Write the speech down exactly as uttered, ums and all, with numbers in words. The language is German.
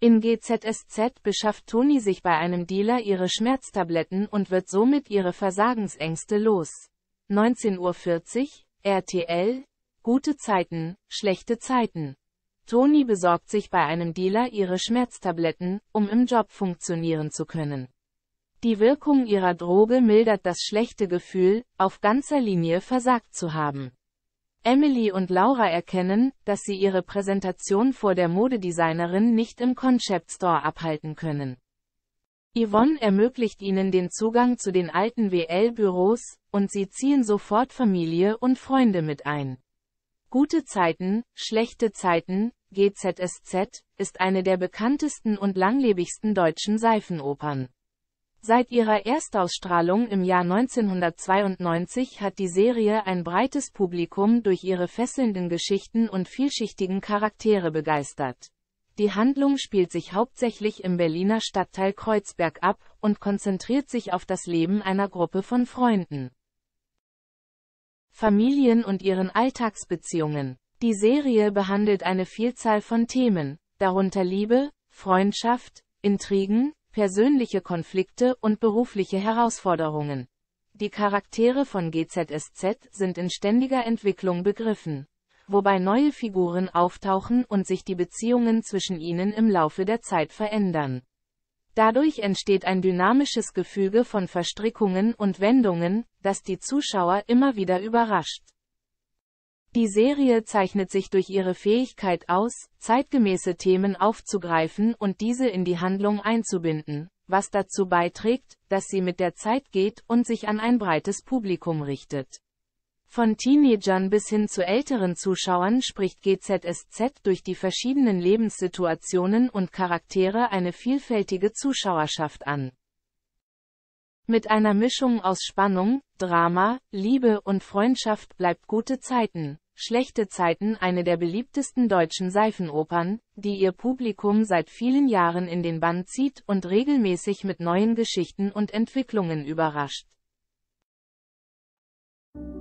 In G Z S Z beschafft Toni sich bei einem Dealer ihre Schmerztabletten und wird somit ihre Versagensängste los. neunzehn Uhr vierzig, R T L, gute Zeiten, schlechte Zeiten. Toni besorgt sich bei einem Dealer ihre Schmerztabletten, um im Job funktionieren zu können. Die Wirkung ihrer Droge mildert das schlechte Gefühl, auf ganzer Linie versagt zu haben. Emily und Laura erkennen, dass sie ihre Präsentation vor der Modedesignerin nicht im Concept Store abhalten können. Yvonne ermöglicht ihnen den Zugang zu den alten W L-Büros, und sie ziehen sofort Familie und Freunde mit ein. Gute Zeiten, schlechte Zeiten, G Z S Z, ist eine der bekanntesten und langlebigsten deutschen Seifenopern. Seit ihrer Erstausstrahlung im Jahr neunzehnhundertzweiundneunzig hat die Serie ein breites Publikum durch ihre fesselnden Geschichten und vielschichtigen Charaktere begeistert. Die Handlung spielt sich hauptsächlich im Berliner Stadtteil Kreuzberg ab und konzentriert sich auf das Leben einer Gruppe von Freunden. Familien und ihren Alltagsbeziehungen. Die Serie behandelt eine Vielzahl von Themen, darunter Liebe, Freundschaft, Intrigen, persönliche Konflikte und berufliche Herausforderungen. Die Charaktere von G Z S Z sind in ständiger Entwicklung begriffen, wobei neue Figuren auftauchen und sich die Beziehungen zwischen ihnen im Laufe der Zeit verändern. Dadurch entsteht ein dynamisches Gefüge von Verstrickungen und Wendungen, das die Zuschauer immer wieder überrascht. Die Serie zeichnet sich durch ihre Fähigkeit aus, zeitgemäße Themen aufzugreifen und diese in die Handlung einzubinden, was dazu beiträgt, dass sie mit der Zeit geht und sich an ein breites Publikum richtet. Von Teenagern bis hin zu älteren Zuschauern spricht G Z S Z durch die verschiedenen Lebenssituationen und Charaktere eine vielfältige Zuschauerschaft an. Mit einer Mischung aus Spannung, Drama, Liebe und Freundschaft bleibt Gute Zeiten, schlechte Zeiten eine der beliebtesten deutschen Seifenopern, die ihr Publikum seit vielen Jahren in den Bann zieht und regelmäßig mit neuen Geschichten und Entwicklungen überrascht.